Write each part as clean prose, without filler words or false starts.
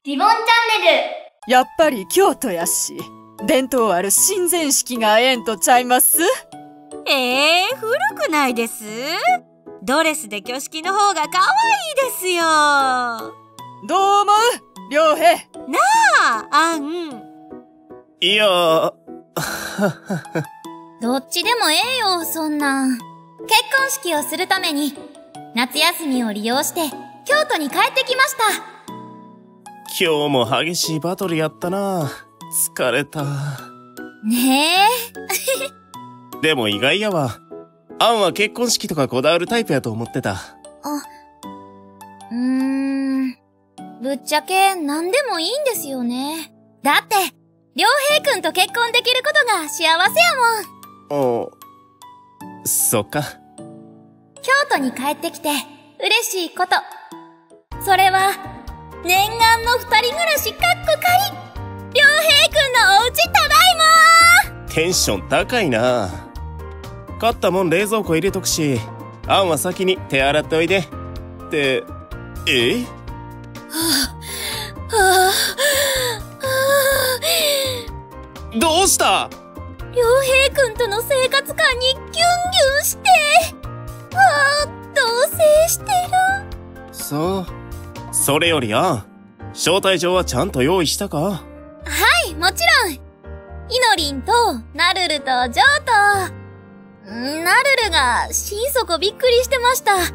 リボンチャンネル。 やっぱり京都やし、伝統ある神前式がええんとちゃいます？ 古くないです？ドレスで挙式の方が可愛いですよ。 どう思う良平？ なあ、あん。 いやどっちでもええよ、そんなん。結婚式をするために、夏休みを利用して、京都に帰ってきました。 今日も激しいバトルやったな。疲れた。 ねえ。 でも意外やわ。アンは結婚式とかこだわるタイプやと思ってた。 ぶっちゃけ何でもいいんですよね。だって、良平くんと結婚できることが幸せやもん。 そっか。 京都に帰ってきて嬉しいこと。それは、念願の二人暮らしかっこかり。良平くんのお家ただいまー。 テンション高いな。買ったもん冷蔵庫入れとくし、アンは先に手洗っておいで。って、どうした？ 良平くんとの生活感にギュンギュンして、同棲してる。 そう。それよりアン、招待状はちゃんと用意したか？ はい、もちろん。イノリンと、ナルルとジョーと、ナルルが心底びっくりしてました。結婚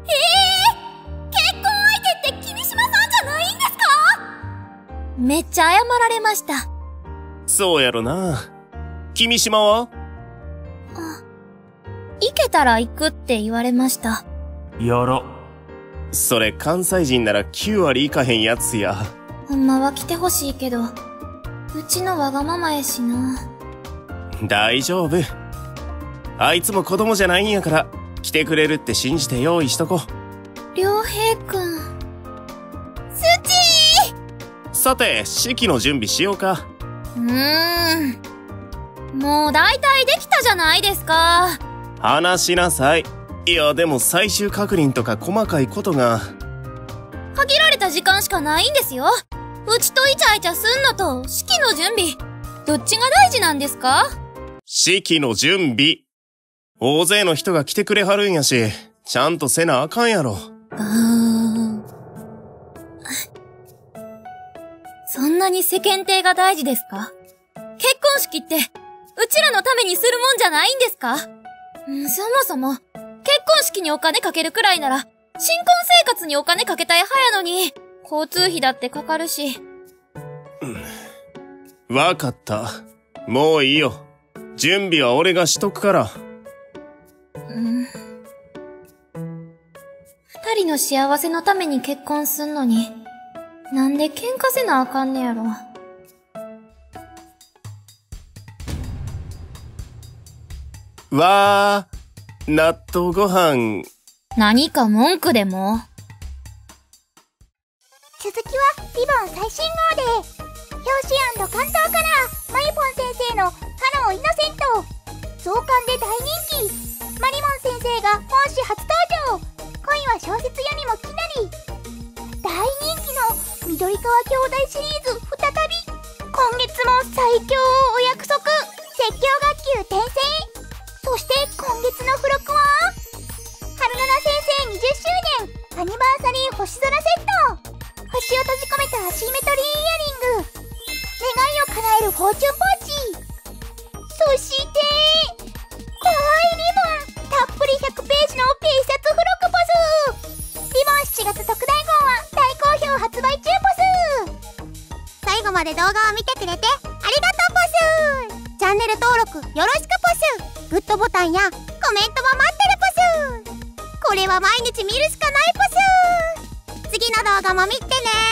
相手って君島さんじゃないんですか？めっちゃ謝られました。 そうやろな。君島は？ 行けたら行くって言われました。 やろ。それ関西人なら9割いかへんやつや。 ほんまは来てほしいけど、うちのわがままやしな。 大丈夫。あいつも子供じゃないんやから、来てくれるって信じて用意しとこ。 良平くん。スチー！ さて、式の準備しようか。 もう大体できたじゃないですか。 話しなさい。いや、でも最終確認とか細かいことが。 限られた時間しかないんですよ。うちとイチャイチャすんのと式の準備、どっちが大事なんですか？ 式の準備。大勢の人が来てくれはるんやし、ちゃんとせなあかんやろ。 そんなに世間体が大事ですか？結婚式って、うちらのためにするもんじゃないんですか？そもそも、結婚式にお金かけるくらいなら、新婚生活にお金かけたい派やのに、交通費だってかかるし。 わかった。もういいよ。準備は俺がしとくから。 二人の幸せのために結婚すんのに、なんで喧嘩せなあかんねやろ。 わー、納豆ご飯。 何か文句でも？ 続きはリボン最新号で、表紙&関東からマリポン先生のハローイノセント、増刊で大人気、マリモン先生が本誌初登場、恋は小説よりもきなり。大人気の緑川兄弟シリーズ再び、今月も最強をお約束、説教学級転生。そして今月の付録は、春菜先生20周年アニバーサリー星空セット、星を閉じ込めたアシンメトリーイヤリング、願いを叶えるフォーチュンポーチ、そしてかわいいリボンたっぷり100ページの P シャツ付録ポス。リボン7月特大号は大好評発売中ポス。最後まで動画を見てくれてありがとうポス。チャンネル登録よろしくポス。グッドボタンやコメントも待ってるポス。これは毎日見るしかないポス。次の動画も見てね。